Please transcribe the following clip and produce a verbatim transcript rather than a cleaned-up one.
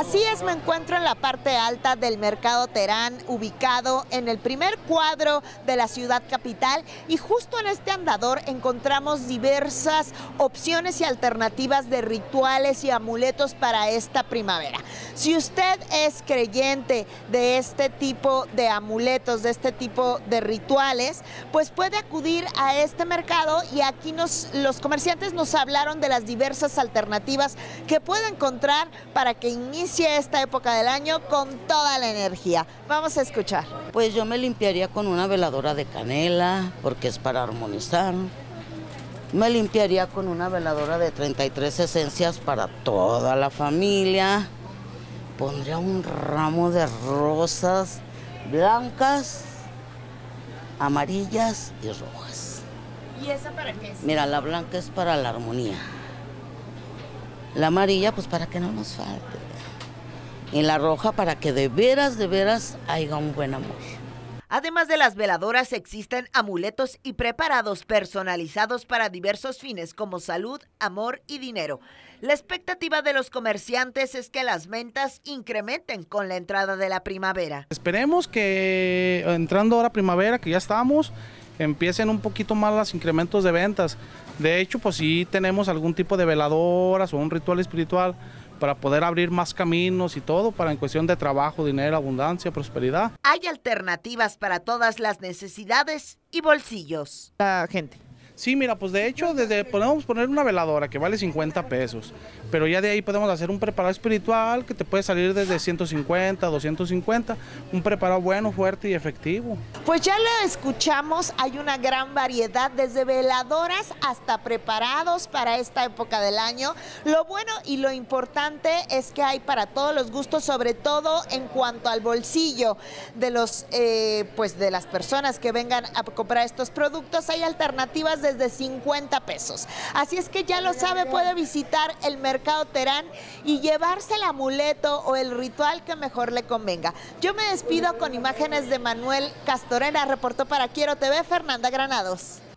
Así es, me encuentro en la parte alta del Mercado Terán, ubicado en el primer cuadro de la ciudad capital, y justo en este andador encontramos diversas opciones y alternativas de rituales y amuletos para esta primavera. Si usted es creyente de este tipo de amuletos, de este tipo de rituales, pues puede acudir a este mercado, y aquí nos, los comerciantes nos hablaron de las diversas alternativas que puede encontrar para que inicie esta época del año con toda la energía. Vamos a escuchar. Pues yo me limpiaría con una veladora de canela, porque es para armonizar. Me limpiaría con una veladora de treinta y tres esencias para toda la familia. Pondría un ramo de rosas blancas, amarillas y rojas. ¿Y esa para qué es? Mira, la blanca es para la armonía. La amarilla, pues para que no nos falte. Y la roja para que de veras, de veras haya un buen amor. Además de las veladoras, existen amuletos y preparados personalizados para diversos fines como salud, amor y dinero. La expectativa de los comerciantes es que las ventas incrementen con la entrada de la primavera. Esperemos que entrando ahora primavera, que ya estamos, empiecen un poquito más los incrementos de ventas. De hecho, pues sí tenemos algún tipo de veladoras o un ritual espiritual para poder abrir más caminos y todo, para en cuestión de trabajo, dinero, abundancia, prosperidad. Hay alternativas para todas las necesidades y bolsillos. La gente. Sí, mira, pues de hecho, desde podemos poner una veladora que vale cincuenta pesos, pero ya de ahí podemos hacer un preparado espiritual que te puede salir desde ciento cincuenta, doscientos cincuenta, un preparado bueno, fuerte y efectivo. Pues ya lo escuchamos, hay una gran variedad, desde veladoras hasta preparados para esta época del año. Lo bueno y lo importante es que hay para todos los gustos, sobre todo en cuanto al bolsillo de los, eh, pues de las personas que vengan a comprar estos productos. Hay alternativas desde cincuenta pesos. Así es que ya lo sabe, puede visitar el Mercado Terán y llevarse el amuleto o el ritual que mejor le convenga. Yo me despido con imágenes de Manuel Castorena, reportó para Quiero T V, Fernanda Granados.